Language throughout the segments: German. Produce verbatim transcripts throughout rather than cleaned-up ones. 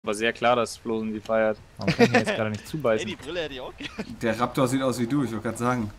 War sehr klar, dass Flosen sie feiert. Warum kann ich mir jetzt gerade nicht zubeißen? Ey, die Brille hätte ich auch gerne. Der Raptor sieht aus wie du, ich wollte gerade sagen.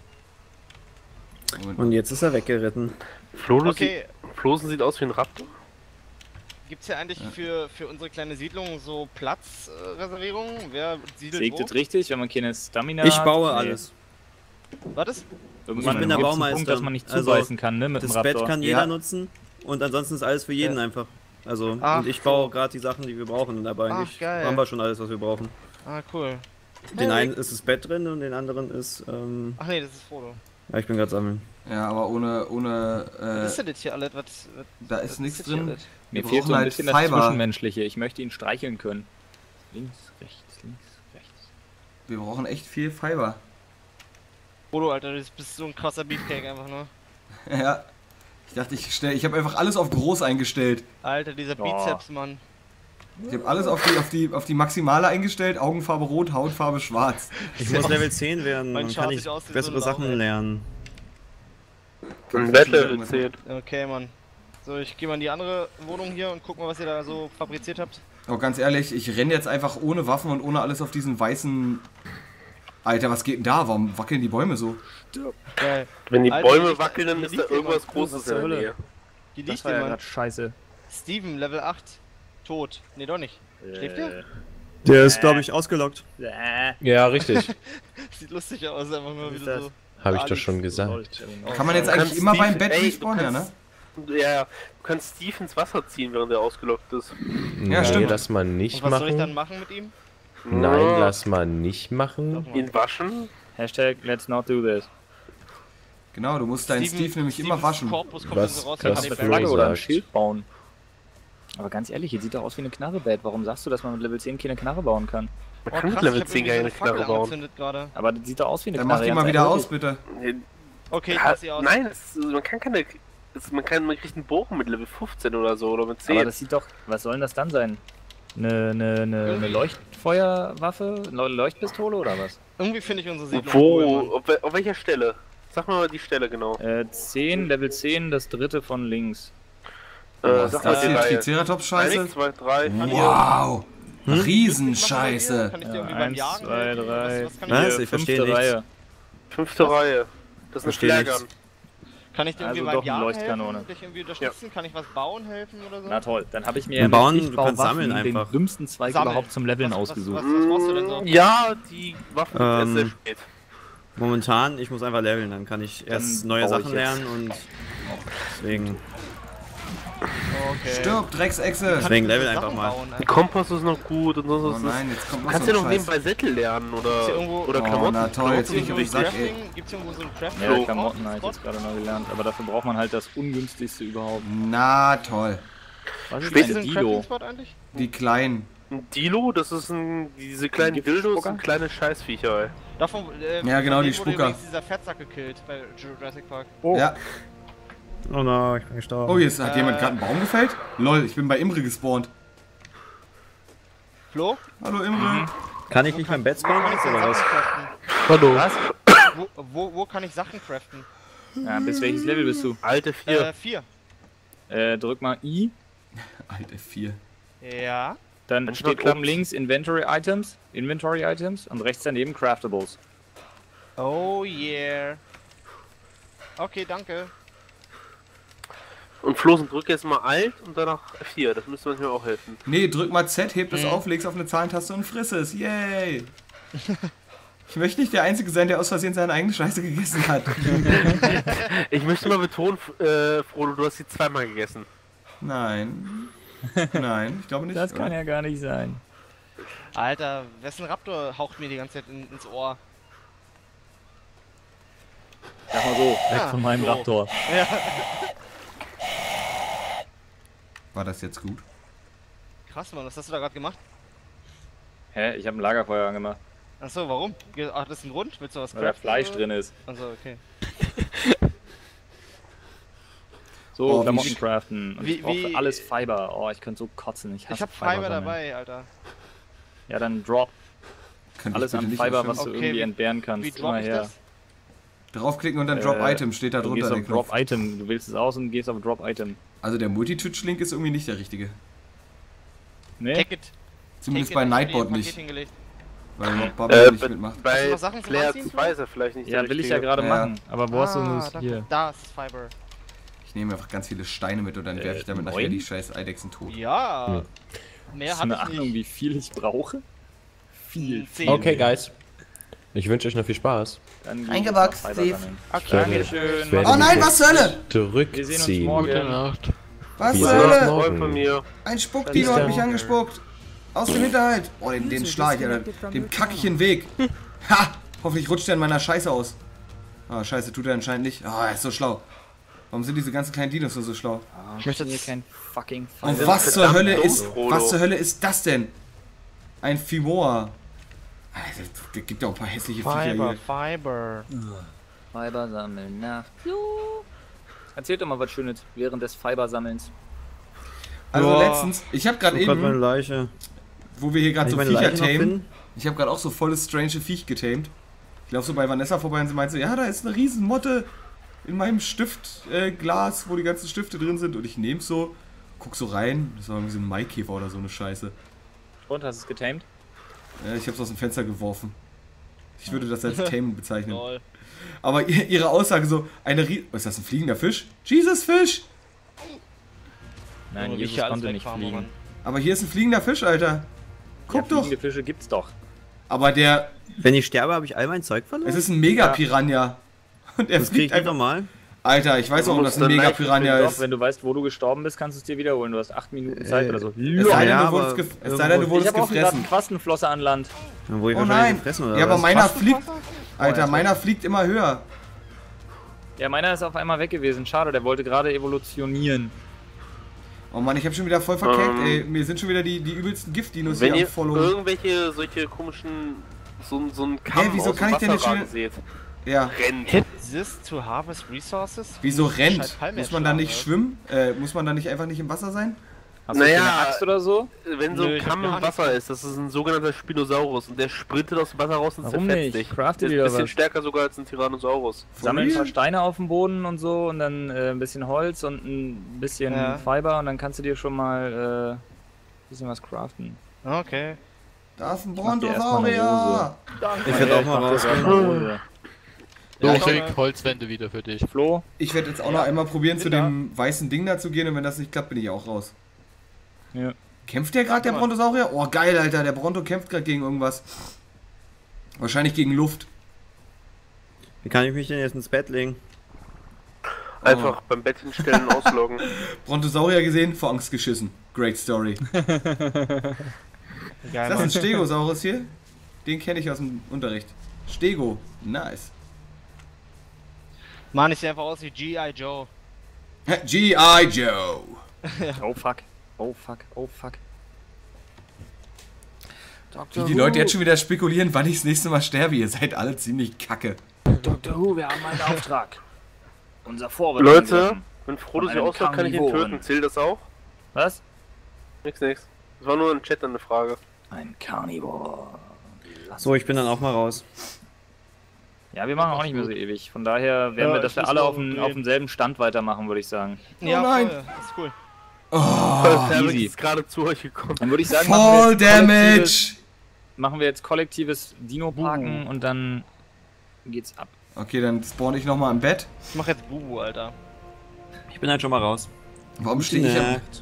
Moment. Und jetzt ist er weggeritten. Flosen, Okay. sieht, Flosen sieht aus wie ein Raptor. Gibt's hier eigentlich Ja. für, für unsere kleine Siedlung so Platzreservierungen? Äh, Wer siedelt Sägt wo? es richtig, wenn man keine Stamina Ich hat? baue Nee. alles. Was ist? Irgendwann Ich bin der gibt's einen Baumeister. Punkt, dass man nicht Also, zubeißen kann, ne, mit dem Das Raptor. Bett kann jeder Ja. nutzen und ansonsten ist alles für jeden Ja. einfach. Also, Ach, und ich so. baue gerade die Sachen, die wir brauchen, aber Ach, eigentlich geil. haben wir schon alles, was wir brauchen. Ah, cool. Den Hey. einen ist das Bett drin und den anderen ist, ähm, Ach nee, das ist Frodo. ja, ich bin gerade sammeln. Ja, aber ohne, ohne, Was ist äh, denn das hier alles? Was, was, da was ist nichts das hier drin. alles? Mir Wir fehlt so brauchen ein halt bisschen das Fiber. Zwischenmenschliche. Ich möchte ihn streicheln können. Links, rechts, links, rechts. Wir brauchen echt viel Fiber. Frodo, Alter, du bist so ein krasser Beefcake einfach, ne? Ja. Ich dachte, ich stell, ich habe einfach alles auf groß eingestellt. Alter, dieser Oh. Bizeps, Mann. Ich habe alles auf die, auf die, auf die Maximale eingestellt. Augenfarbe rot, Hautfarbe schwarz. Ich muss Level zehn werden, Mein dann Chart kann sieht ich aus wie so bessere ein Sachen Lauch, ey. lernen. Ein Wettlevel zehn. Okay, Mann. So, ich gehe mal in die andere Wohnung hier und guck mal, was ihr da so fabriziert habt. Aber ganz ehrlich, ich renne jetzt einfach ohne Waffen und ohne alles auf diesen weißen... Alter, was geht denn da? Warum wackeln die Bäume so? Geil. Wenn die Alter, Bäume hier liegt- wackeln, dann hier ist da liegt irgendwas jemand. Großes Was in zur der Hölle? Nähe. Hier Das liegt war ja jemand. grad scheiße. Steven, Level acht. Tot. Nee, doch nicht. Schläft der? Der ist, glaube ich, ausgelockt. Äh. Ja, richtig. Sieht lustig aus, einfach mal Was ist wieder das? so. Habe ich doch Alex. schon gesagt. Kann man jetzt Du eigentlich kannst immer beim Steve- Bett ey, respawnen, du ja, ne? kannst- Ja, ja. Du kannst Steve ins Wasser ziehen, während er ausgelockt ist. Ja, Nee, stimmt. lass mal nicht Und was soll ich dann machen. machen mit ihm? Nein, Ja. lass mal nicht machen. Ihn waschen? Hashtag let's not do this. Genau, du musst deinen Steven- Steve nämlich Stevens immer waschen. Korpus kommt Was- dann so raus, was wenn Kannst man eine den Flo Flagge Berg- oder ein sagt. Schild bauen. Aber ganz ehrlich, hier sieht doch aus wie eine Knarre-Bad. Warum sagst du, dass man mit Level zehn keine Knarre bauen kann? Man Oh, kann mit krass, Level ich hab zehn irgendwie so keine Fackel Knarre bauen. angezündet gerade. Aber das sieht doch aus wie eine Dann Knarre. mach die mal ganz wieder ehrlich. aus, bitte. Okay, ich Ja, lass sie aus. nein, es, man kann keine. Es, man, kann, man kriegt einen Bogen mit Level fünfzehn oder so oder mit Aber zehn. das sieht doch, was soll denn das dann sein? Eine, eine, eine, eine Leuchtfeuerwaffe? Eine Leuchtpistole oder was? Irgendwie finde ich unsere Siedlung Wo? cool, Mann. Auf, wel- auf welcher Stelle? Sag mir mal die Stelle genau. Äh, zehn, Level zehn, das dritte von links. Äh, Was ist sag mal das die hier? Reihe. Triceratops-Scheiße? eins, zwei, drei, vier. Wow! Kann ich Riesenscheiße! dir Ja, irgendwie beim eins, Jagen zwei, helfen? drei, Was, was kann, Was? ich, vier, Ich verstehe fünfte nichts. Reihe. Fünfte Reihe. Das ist eine Versteh Flagge. nichts. kann ich dir irgendwie Also beim doch eine Jagen Leuchtkanone. helfen? Dich irgendwie unterstützen? Kann ich was bauen helfen oder so? Na toll, dann habe ich mir Wir mit bauen- du Lichtbauwaffen kannst sammeln den einfach. dümmsten Zweig Sammeln. überhaupt zum Leveln Was- was- ausgesucht. Was, was machst du denn so? Ja, die Waffen Ähm, sind sehr spät. Momentan, ich muss einfach leveln, dann kann ich erst Dann neue baue ich Sachen jetzt. lernen und deswegen, Okay. Stirb, Drecksechse! deswegen Kannst du level Sachen einfach mal. bauen, Die Alter? Kompass ist noch gut und sonst Oh was. nein, jetzt kommt Du noch kannst so ja ein noch Scheiß. nebenbei Sättel lernen oder, Gibt's hier irgendwo- oder Oh, Klamotten. na toll, jetzt bin ich auf den Sack, ey. Crafting? Gibt's irgendwo so ein Crafting? Ja, So. Klamotten habe ich jetzt gerade neu gelernt, aber dafür braucht man halt das ungünstigste überhaupt. Na toll. Was ist Ist ein das ein Dilo? Crafting-Spot eigentlich? Die Kleinen. Ein Dilo, das ist ein. Diese kleinen Gibt's Dildos Spucker? sind kleine Scheißviecher, ey. Davon, äh, Ja, genau, von die denen wurde Spucker. übrigens dieser Fettsack gekillt bei Jurassic Park. Ja. Oh nein, ich bin gestorben. Oh, jetzt hat Äh. jemand gerade einen Baum gefällt? Lol, ich bin bei Imre gespawnt. Flo? Hallo Imre. Kann ich nicht beim Bett spawnen Kann ich jetzt denn oder was? Sachen craften? Hallo. Was? Wo, wo, wo kann ich Sachen craften? Ja, bis welches Level bist du? Alte vier. Äh, vier. Äh, drück mal I, Alter, vier. Ja. dann Dann steht steht oben links Inventory Items, Inventory Items und rechts daneben Craftables. Oh yeah. Okay, danke. Und Flosen, drück jetzt mal Alt und danach vier. Das müsste manchmal auch helfen. Nee, drück mal Z, heb es Mhm. auf, leg's auf eine Zahlentaste und friss es. Yay! Ich möchte nicht der Einzige sein, der aus Versehen seine eigene Scheiße gegessen hat. Ich möchte mal betonen, F- äh, Frodo, du hast sie zweimal gegessen. Nein. Nein, ich glaube nicht. Das kann oder? ja gar nicht sein. Alter, wessen Raptor haucht mir die ganze Zeit in, ins Ohr? Sag mal so, weg Ah, von meinem so. Raptor. Ja. War das jetzt gut? Krass, Mann, was hast du da gerade gemacht? Hä? Ich habe ein Lagerfeuer angemacht, Achso, warum? Ge- Ach, das ist ein Grund? Willst du was weil da craften, Fleisch oder? drin ist. Achso, okay. So, Oh, wie Klamotten sch- craften. Und wie- ich brauche wie- für alles Fiber. Oh, ich könnte so kotzen. Ich hasse Ich hab Fiber Fiber sammeln. dabei, Alter. Ja, dann drop Könnte alles ich bitte an nicht Fiber, aufhören? was du Okay, irgendwie wie- entbehren Wie kannst. drop Immer ich her. das? Draufklicken und dann Drop Äh, Item steht da Du drunter. gehst Der auf Knopf. Drop Item. Du wählst es aus und gehst auf Drop Item. Also der Multitwitch-Link ist irgendwie nicht der richtige. Nee? Take it. Zumindest Ticket, bei ich hab dir ein Nightbot Paket nicht. hingelegt. Weil Baba Äh, nicht bei, mitmacht. Hast du bei noch Sachen zum Flair Anziehen? zwei ist er vielleicht nicht Ja, der will ich ja richtige. gerade Ja. machen. Aber wo hast du Ah, es da, hier? da ist Fiber. Ich nehme einfach ganz viele Steine mit und dann Äh, werfe ich damit nachher neun? die scheiß Eidechsen tot. Ja. Hm. Mehr Hast du eine hab ich Ahnung, nicht. wie viel ich brauche? Viel. Zehn. Okay, Guys. Ich wünsche euch noch viel Spaß. Dann geh Eingewachst, ich mal Steve. Fiber sammeln. Ich werde, Dankeschön. ich werde Oh mich nein, jetzt was zur Hölle? Wir sehen uns Zurückziehen. morgen. Nacht. Was Wie zur sieht's Hölle? morgen? Freund von mir. Ein Spuckdino hat mich angespuckt. Aus dem Hinterhalt. Oh, den, den schlag ich, Alter. Dem kack ich in den Weg. Ha! Hoffentlich rutscht er in meiner Scheiße aus. Ah, Scheiße, tut er anscheinend nicht. Ah, er ist so schlau. Warum sind diese ganzen kleinen Dinos so, so schlau? Ich möchte hier kein fucking Und Fiber. was zur verdammt Hölle dumm, ist, Frodo. was zur Hölle ist das denn? Ein Fimoa. Alter, es gibt ja auch ein paar hässliche Viecher Fiber, hier. Fiber. Fiber sammeln nach. Erzählt doch mal was Schönes während des Fibersammelns. Also Boah. letztens, ich habe gerade Ich hab grad meine eben, Leiche. wo wir hier gerade Kann ich so meine Viecher Leiche noch tamen, finden? ich habe gerade auch so volles strange Viech getamed. Ich laufe so bei Vanessa vorbei und sie meint so, ja, da ist eine riesen Motte in meinem Stiftglas, äh, Glas, wo die ganzen Stifte drin sind. Und ich nehm's so, guck so rein, das war irgendwie so ein Maikäfer oder so eine Scheiße. Und, hast du es getamed? Ja, ich hab's aus dem Fenster geworfen. Ich würde das als Tamen bezeichnen. Lol. Aber ihr- ihre Aussage so, eine Rie ist das ein fliegender Fisch? Jesus Fisch! Nein, Junge, wie Jesus ich alles konnte nicht wegfahren, fliegen. Mann. Aber hier ist ein fliegender Fisch, Alter. Guck ja, doch. fliegende Fische gibt's doch. Aber der, Wenn ich sterbe, habe ich all mein Zeug verloren? es ist ein Mega-Piranha. Und er das krieg fliegt ich nicht einfach. normal. Alter, ich weiß Du auch, dass musst ein dann Mega-Piranha Doch, ist. wenn du weißt, wo du gestorben bist, kannst du es dir wiederholen. Du hast acht Minuten Zeit Äh, oder so. Es sei denn, Ja, du wurdest, aber gef es sei denn, du irgendwo- Ich wurdest habe auch gerade gefressen. eine Quastenflosse an Land. Dann wurde ich Oh wahrscheinlich nein. gefressen oder Ja, aber was? meiner fliegt. Oh, Alter, ja, meiner fliegt immer höher. Ja, meiner ist auf einmal weg gewesen. Schade, der wollte gerade evolutionieren. Oh Mann, ich hab schon wieder voll verkackt, Ähm, ey. Mir sind schon wieder die, die übelsten Gift-Dinos Wenn hier ihr am Follow. irgendwelche solche komischen, so, so ein Kamm Hä, wieso aus kann dem ich denn jetzt Wasserrad schon- seht, Ja. rennt. Hit this to harvest resources? Wieso Scheiß rennt? Palme Muss man da nicht erschlagen, schwimmen? Äh, muss man da nicht einfach nicht im Wasser sein? Hast du Naja, jetzt eine Axt oder so? Wenn so Nö, ein ich Kamm hab im gar Wasser ist, das ist ein sogenannter Spinosaurus und der sprintet aus dem Wasser raus und Warum zerfetzt nicht? dich. Craftet Der ist wieder ein bisschen was. stärker sogar als ein Tyrannosaurus. Sammeln ein real? paar Steine auf dem Boden und so und dann äh, ein bisschen Holz und ein bisschen Ja. Fiber und dann kannst du dir schon mal äh, ein bisschen was craften. Okay. Da ist ein mach dir erstmal eine Brontosaurier. Ich werde auch mal mach dir rausgehen. erstmal eine Hose. So, Ja, ich komm, krieg äh, Holzwände wieder für dich. Flo, Ich werde jetzt auch noch einmal probieren, zu Bin da. dem weißen Ding da zu gehen und wenn das nicht klappt, bin ich auch raus. ja. Kämpft der gerade, der Guck mal. Brontosaurier? Oh, geil, Alter. Der Bronto kämpft gerade gegen irgendwas. Wahrscheinlich gegen Luft. Wie kann ich mich denn jetzt ins Bett legen? Einfach beim Bett hinstellen und ausloggen. Brontosaurier gesehen, vor Angst geschissen. Great Story. Ist Geil, das ein Mann. Stegosaurus hier? Den kenne ich aus dem Unterricht. Stego. Nice. Mann, ich sehe einfach aus wie G I. Joe. G I. Joe. Oh fuck. Oh fuck. Oh fuck. Wie die Leute jetzt schon wieder spekulieren, wann ich das nächste Mal sterbe. Ihr seid alle ziemlich kacke. Doktor Who, wir haben einen Auftrag. Unser Vorwärts. Leute, wenn Frodo Von sich einem ausloggt, kann ich ihn Karnivoren. töten. Zählt das auch? Was? Nix, nix. Das war nur im Chat eine Frage. Ein Carnivore. Lass So, ich bin dann auch mal raus. Ja, wir machen auch nicht mehr so ewig. Von daher werden Ja, wir, dass ich wir muss alle mal auf, dem, umdrehen. auf demselben Stand weitermachen, würde ich sagen. Ja, nein. voll. Das ist cool. Oh, Der easy. ist gerade zu euch gekommen. Dann würde ich sagen, machen wir, Fall jetzt kollektives, Damage. machen wir jetzt kollektives Dino-Parken Buhu. und dann geht's ab. Okay, dann spawn ich nochmal im Bett. Ich mach jetzt Bubu, Alter. Ich bin halt schon mal raus. Warum stehe ich am... Nacht.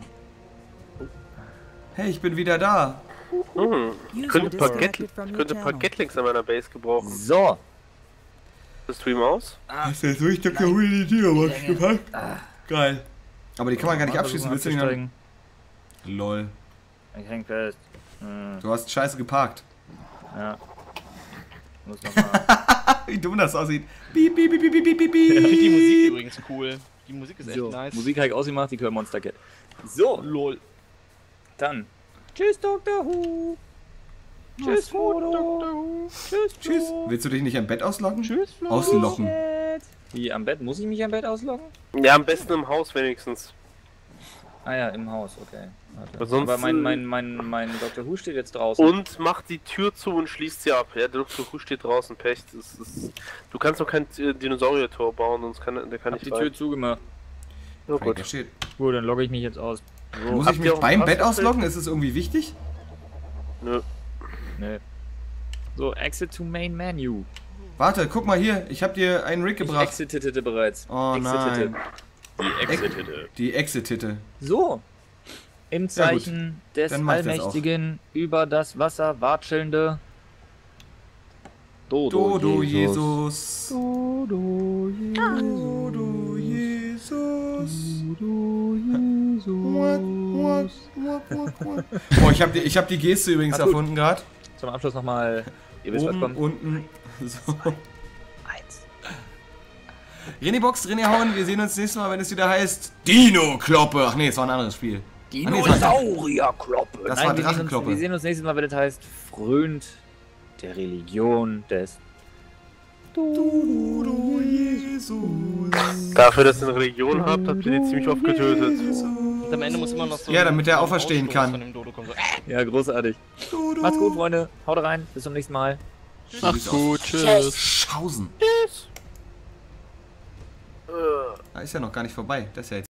Hey, ich bin wieder da. Hm. Ich könnte ein paar, Get ich könnte ein paar Gatlinks an meiner Base gebrauchen. So. Das Stream aus? Hast du jetzt durch Doktor Who die Tür gepackt? Geil. Aber die kann man gar nicht abschließen, willst du ihn dann... abzusteigen. Lol. Ich häng fest. Hm, Du hast scheiße geparkt. ja. Muss noch mal. Wie dumm das aussieht. Piep, piep, piep, piep, piep, piep, Ich finde die Musik piep. übrigens cool. Die Musik ist echt So, nice. Musik habe ich ausgemacht, die können Monster Cat. So, Lol. dann. Tschüss, Doktor Who. Tschüss, Frodo. Tschüss, Tschüss. Flo. Willst du dich nicht am Bett ausloggen? Tschüss, Flo. Auslocken. Wie, am Bett? Muss ich mich am Bett ausloggen? Ja, am besten im Haus wenigstens. Ah ja, im Haus, okay. Warte. Aber sonst, Aber mein, äh, mein, mein, mein Doktor Who steht jetzt draußen. Und macht die Tür zu und schließt sie ab. Ja, der Doktor Who steht draußen, Pech. Das ist, du kannst doch kein äh, Dinosaurier-Tor bauen, sonst kann der kann Hab nicht die rein. Tür zugemacht. Ja, Alter, gut. shit. Gut, dann logge ich mich jetzt aus. So. Muss Habt ich ihr mich auch beim ein Bett Passwort? ausloggen? Ist es irgendwie wichtig? Nö. Nö. So, exit to main menu. Warte, guck mal hier. Ich hab dir einen Rig Ich gebracht. exitete bereits. Oh Exitete. nein. Die exitete. Die Exit-Titte. So. Im Ja, gut. Zeichen des Dann mach ich das allmächtigen, über das Wasser watschelnde Dodo, Dodo Jesus. Jesus. Dodo Jesus. Dodo Jesus. Dodo Muak, muak, Jesus. muak, muak, muak. Boah, ich hab die, ich hab die Geste übrigens Ach, gut. erfunden gerade. Zum Abschluss nochmal, ihr wisst, was Oben, kommt. unten. So. Eins. René Box, René Hauen, wir sehen uns nächstes Mal, wenn es wieder heißt Dino-Kloppe. Ach nee, es war ein anderes Spiel. Dinosaurierkloppe. Das Nein, war wir sehen uns- Drachenkloppe. Wir sehen uns nächstes Mal, wenn es heißt, frönt der Religion des Dodo Jesus. Dafür, dass ihr eine Religion habt, habt ihr die ziemlich oft getötet. Und am Ende muss immer noch so. Ja, damit er so ein auferstehen Ausstoß kann. Von dem Dodo kommen. So, Ja, großartig. Dodo. Macht's gut, Freunde. Haut rein. Bis zum nächsten Mal. Macht's gut, tschüss. Schausen. Äh. Da ist ja noch gar nicht vorbei. Das ist ja jetzt.